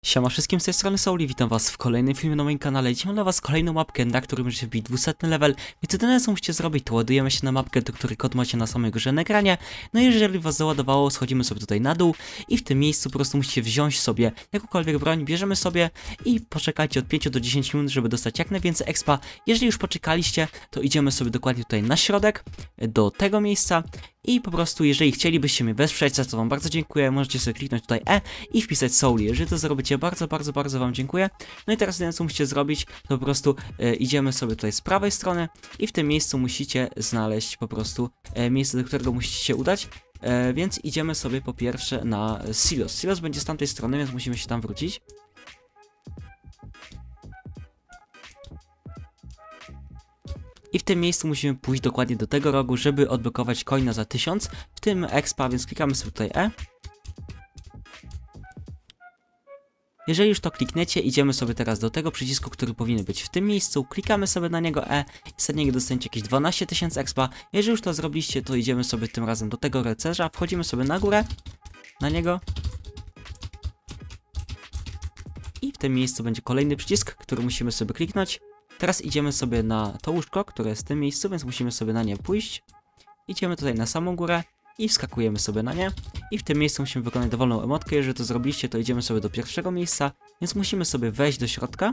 Siema wszystkim, z tej strony Souli, witam was w kolejnym filmie na moim kanale. Dzisiaj mam dla was kolejną mapkę, na którym możecie wbić 200 level, więc jedyne co musicie zrobić, to ładujemy się na mapkę, do której kod macie na samej górze na ekranie. No i jeżeli was załadowało, schodzimy sobie tutaj na dół i w tym miejscu po prostu musicie wziąć sobie jakąkolwiek broń, bierzemy sobie i poczekajcie od 5 do 10 minut, żeby dostać jak najwięcej expa. Jeżeli już poczekaliście, to idziemy sobie dokładnie tutaj na środek, do tego miejsca. I po prostu, jeżeli chcielibyście mnie wesprzeć, za co wam bardzo dziękuję, możecie sobie kliknąć tutaj i wpisać Souli. Jeżeli to zrobicie, bardzo wam dziękuję. No i teraz jedyne co musicie zrobić, to po prostu idziemy sobie tutaj z prawej strony i w tym miejscu musicie znaleźć po prostu miejsce, do którego musicie się udać. Więc idziemy sobie po pierwsze na silos. Silos będzie z tamtej strony, więc musimy się tam wrócić. I w tym miejscu musimy pójść dokładnie do tego rogu, żeby odblokować coina za 1000, w tym expa, więc klikamy sobie tutaj Jeżeli już to klikniecie, idziemy sobie teraz do tego przycisku, który powinien być w tym miejscu, klikamy sobie na niego i z niego dostaniecie jakieś 12 000 expa. Jeżeli już to zrobiliście, to idziemy sobie tym razem do tego rycerza, wchodzimy sobie na górę, na niego. I w tym miejscu będzie kolejny przycisk, który musimy sobie kliknąć. Teraz idziemy sobie na to łóżko, które jest w tym miejscu, więc musimy sobie na nie pójść. Idziemy tutaj na samą górę i wskakujemy sobie na nie. I w tym miejscu musimy wykonać dowolną emotkę. Jeżeli to zrobiliście, to idziemy sobie do pierwszego miejsca, więc musimy sobie wejść do środka.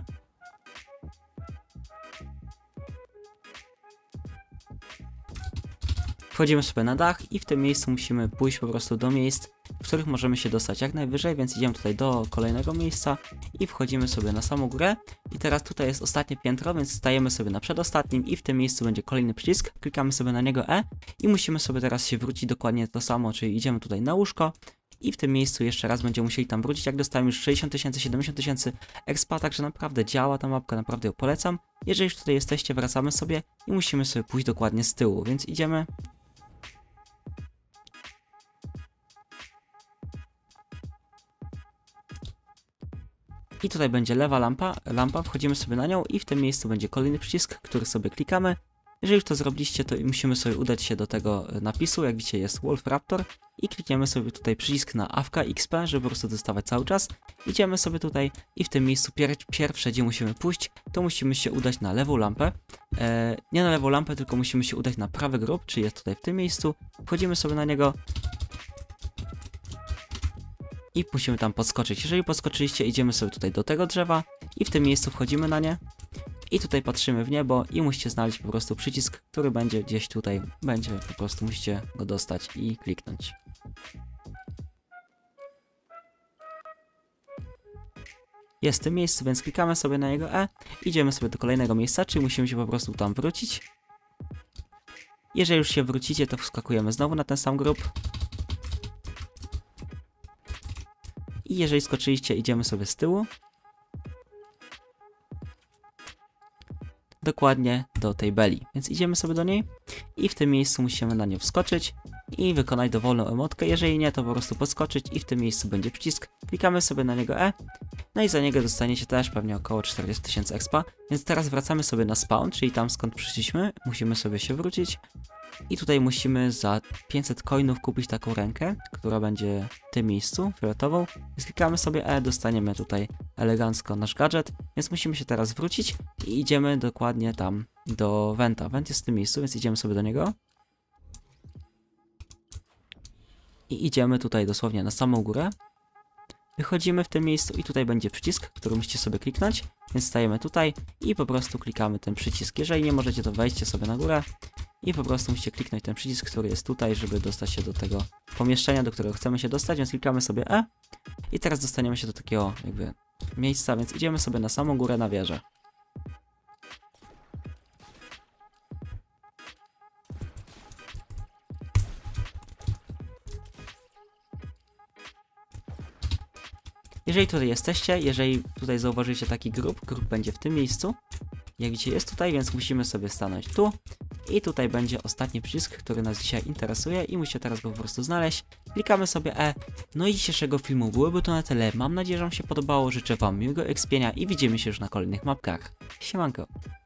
Wchodzimy sobie na dach i w tym miejscu musimy pójść po prostu do miejsc, w których możemy się dostać jak najwyżej, więc idziemy tutaj do kolejnego miejsca i wchodzimy sobie na samą górę. I teraz tutaj jest ostatnie piętro, więc stajemy sobie na przedostatnim i w tym miejscu będzie kolejny przycisk, klikamy sobie na niego i musimy sobie teraz się wrócić dokładnie to samo, czyli idziemy tutaj na łóżko i w tym miejscu jeszcze raz będziemy musieli tam wrócić, jak dostałem już 60 000, 70 000 expa, także naprawdę działa ta mapka, naprawdę ją polecam. Jeżeli już tutaj jesteście, wracamy sobie i musimy sobie pójść dokładnie z tyłu, więc idziemy. I tutaj będzie lewa lampa, wchodzimy sobie na nią i w tym miejscu będzie kolejny przycisk, który sobie klikamy. Jeżeli już to zrobiliście, to musimy sobie udać się do tego napisu, jak widzicie jest Wolf Raptor i klikniemy sobie tutaj przycisk na AFK XP, żeby po prostu dostawać cały czas. Idziemy sobie tutaj i w tym miejscu pierwsze, gdzie musimy pójść, to musimy się udać na lewą lampę. Nie na lewą lampę, tylko musimy się udać na prawy grób, czyli jest tutaj w tym miejscu. Wchodzimy sobie na niego. I musimy tam podskoczyć. Jeżeli podskoczyliście, idziemy sobie tutaj do tego drzewa i w tym miejscu wchodzimy na nie. I tutaj patrzymy w niebo i musicie znaleźć po prostu przycisk, który będzie gdzieś tutaj. Po prostu musicie go dostać i kliknąć. Jest w tym miejscu, więc klikamy sobie na jego idziemy sobie do kolejnego miejsca, czyli musimy się po prostu tam wrócić. Jeżeli już się wrócicie, to wskakujemy znowu na ten sam grób. I jeżeli skoczyliście, idziemy sobie z tyłu. Dokładnie do tej beli. Więc idziemy sobie do niej i w tym miejscu musimy na nią wskoczyć i wykonać dowolną emotkę. Jeżeli nie, to po prostu podskoczyć i w tym miejscu będzie przycisk. Klikamy sobie na niego no i za niego dostaniecie też pewnie około 40 000 expa. Więc teraz wracamy sobie na spawn, czyli tam skąd przyszliśmy. Musimy sobie się wrócić. I tutaj musimy za 500 coinów kupić taką rękę, która będzie w tym miejscu, fioletową. Więc klikamy sobie dostaniemy tutaj elegancko nasz gadżet. Więc musimy się teraz wrócić i idziemy dokładnie tam do Venta. Vent jest w tym miejscu, więc idziemy sobie do niego. I idziemy tutaj dosłownie na samą górę. Wychodzimy w tym miejscu i tutaj będzie przycisk, który musicie sobie kliknąć. Więc stajemy tutaj i po prostu klikamy ten przycisk. Jeżeli nie możecie, to wejdźcie sobie na górę. I po prostu musicie kliknąć ten przycisk, który jest tutaj, żeby dostać się do tego pomieszczenia, do którego chcemy się dostać, więc klikamy sobie i teraz dostaniemy się do takiego jakby miejsca, więc idziemy sobie na samą górę na wieżę. Jeżeli tutaj jesteście, jeżeli tutaj zauważycie taki grób będzie w tym miejscu, jak widzicie jest tutaj, więc musimy sobie stanąć tu. I tutaj będzie ostatni przycisk, który nas dzisiaj interesuje i musicie teraz go po prostu znaleźć. Klikamy sobie No i dzisiejszego filmu byłoby to na tyle. Mam nadzieję, że wam się podobało. Życzę wam miłego ekspienia i widzimy się już na kolejnych mapkach. Siemanko.